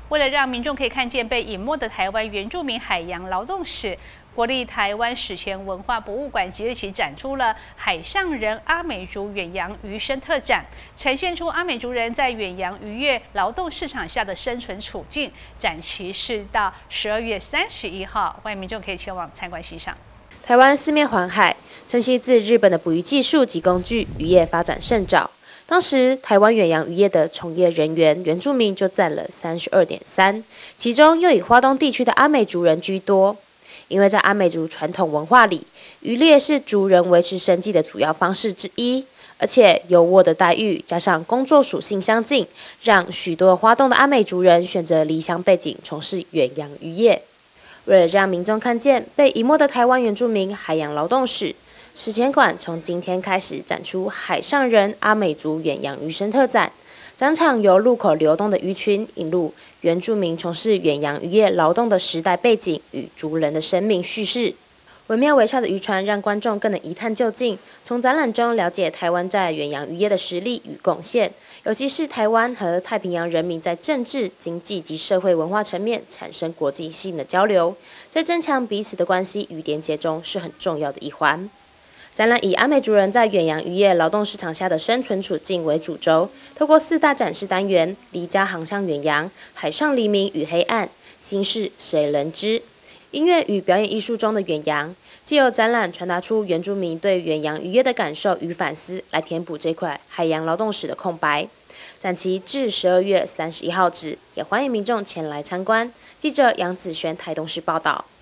为了让民众可以看见被隐没的台湾原住民海洋劳动史，国立台湾史前文化博物馆即日起展出了海上人阿美族远洋渔生特展，呈现出阿美族人在远洋渔业劳动市场下的生存处境。展期是到12月31号，欢迎民众可以前往参观欣赏。 台湾四面环海，承袭自日本的捕鱼技术及工具，渔业发展甚早。当时台湾远洋渔业的从业人员原住民就占了32.3%，其中又以花东地区的阿美族人居多。因为在阿美族传统文化里，渔猎是族人维持生计的主要方式之一，而且优渥的待遇加上工作属性相近，让许多花东的阿美族人选择离乡背井从事远洋渔业。为了让民众看见被遗没的台湾原住民海洋劳动史，史前馆从今天开始展出海上人阿美族远洋渔生特展。展场由路口流动的鱼群引入原住民从事远洋渔业劳动的时代背景与族人的生命叙事。惟妙惟肖的渔船让观众更能一探究竟，从展览中了解台湾在远洋渔业的实力与贡献，尤其是台湾和太平洋人民在政治、经济及社会文化层面产生国际性的交流，在增强彼此的关系与连结中是很重要的一环。展览以阿美族人在远洋渔业劳动市场下的生存处境为主轴，透过4大展示单元：离家航向远洋、海上黎明与黑暗、心事谁人知、音乐与表演艺术中的远洋，藉由展览传达出原住民对远洋渔业的感受与反思，来填补这块海洋劳动史的空白。展期至12月31号止，也欢迎民众前来参观。记者杨子璇台东市报道。